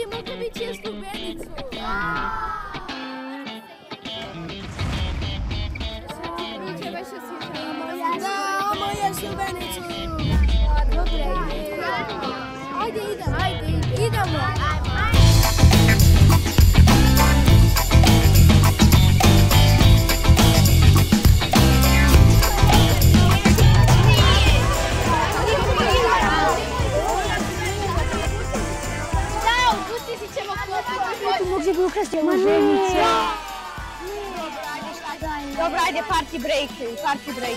Ljudi, mogu mi čije stupenicu. Da, moja stupenicu. Ajde, idemo. Mogli bi ukrasti ovu ženicu. Dobro, ajde, party breaker.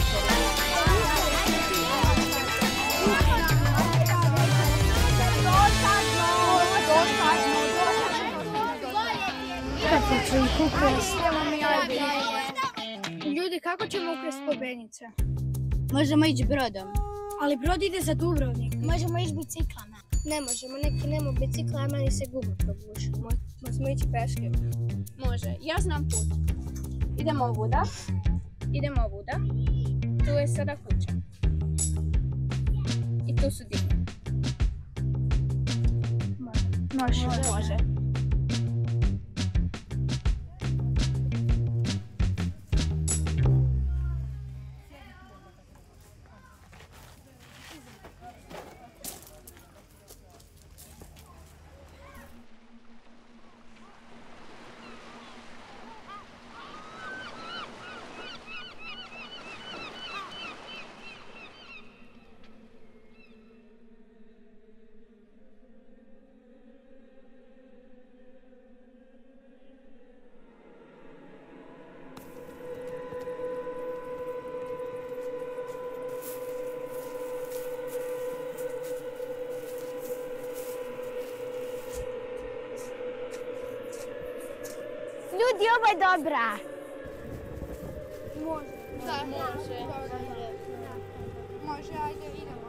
Kako ću ih ukrasti? Ljudi, kako ćemo ukrasti stupenice? Možemo ići brodom. Ali brod ide za Dubrovnik. Možemo ići biciklama. Ne možemo, neki nema bicikla, a meni se guba probuši. Možemo ići peške. Može, ja znam put. Idemo ovuda. Tu je sada kuća. I tu su dimne. Može. Ljudi, ovo je dobra. Može, ajde, idemo.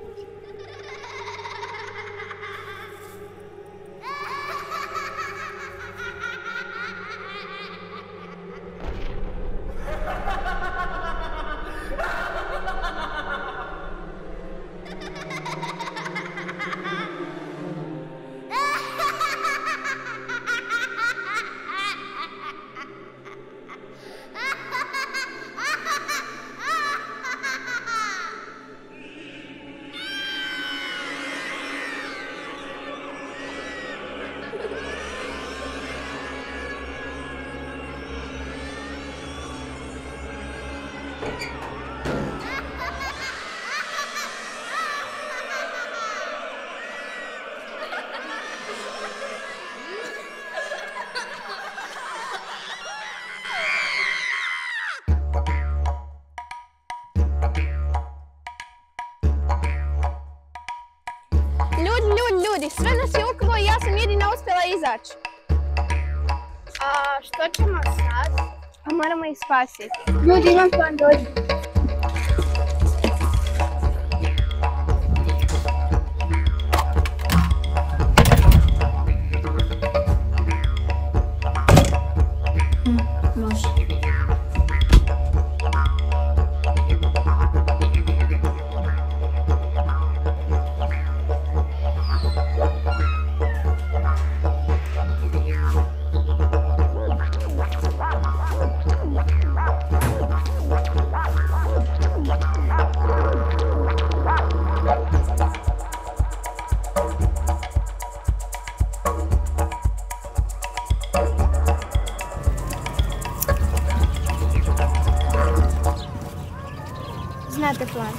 Ljudi, sve nas je uklo i ja sam jedina uspjela izaći. A što ćemo sad? A moramo ih spasiti. Ljudi, imam plan, dođi. Znate plan.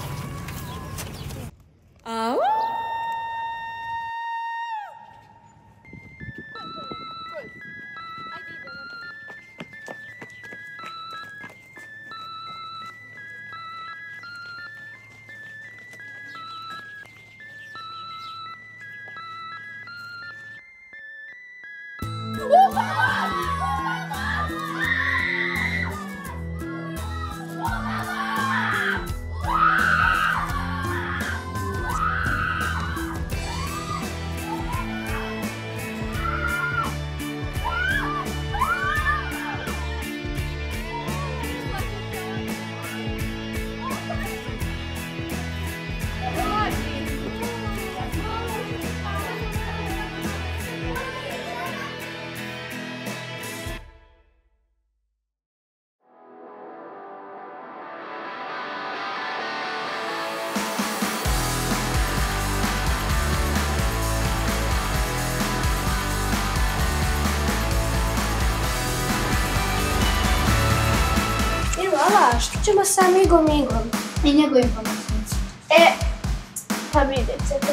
Hvala, što ćemo sa Migom? I njegovim pomoćnicom. Pa vidjet ćete.